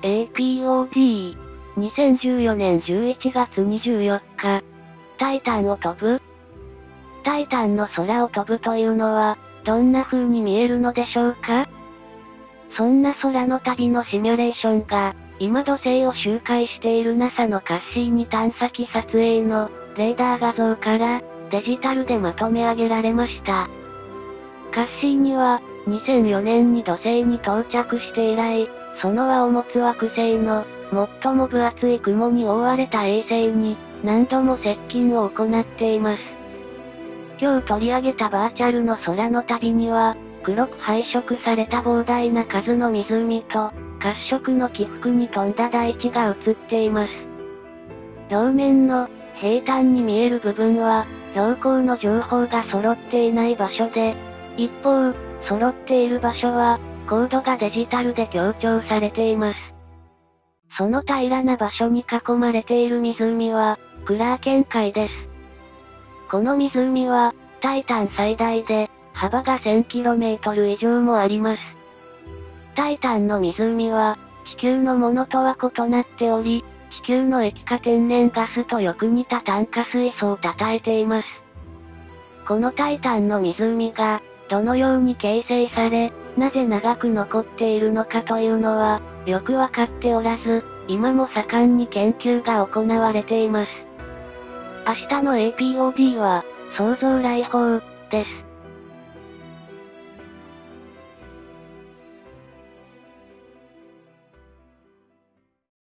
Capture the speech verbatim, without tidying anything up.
エーピーオーディー、にせんじゅうよねんじゅういちがつにじゅうよっか。タイタンを飛ぶ？タイタンの空を飛ぶというのは、どんな風に見えるのでしょうか？そんな空の旅のシミュレーションが、今土星を周回している ナサ のカッシーニ探査機撮影の、レーダー画像から、デジタルでまとめ上げられました。カッシーニは、にせんよねんに土星に到着して以来、その輪を持つ惑星の、最も分厚い雲に覆われた衛星に、何度も接近を行っています。今日取り上げたバーチャルの空の旅には、黒く配色された膨大な数の湖と、褐色の起伏に富んだ大地が映っています。表面の、平坦に見える部分は、標高の情報が揃っていない場所で、一方、揃っている場所は、高度がデジタルで強調されています。その平らな場所に囲まれている湖は、クラーケン海です。この湖は、タイタン最大で、幅が せんキロメートル 以上もあります。タイタンの湖は、地球のものとは異なっており、地球の液化天然ガスとよく似た炭化水素を称えています。このタイタンの湖が、どのように形成され、なぜ長く残っているのかというのは、よくわかっておらず、今も盛んに研究が行われています。明日の エーピーオーディー は、想像来訪、です。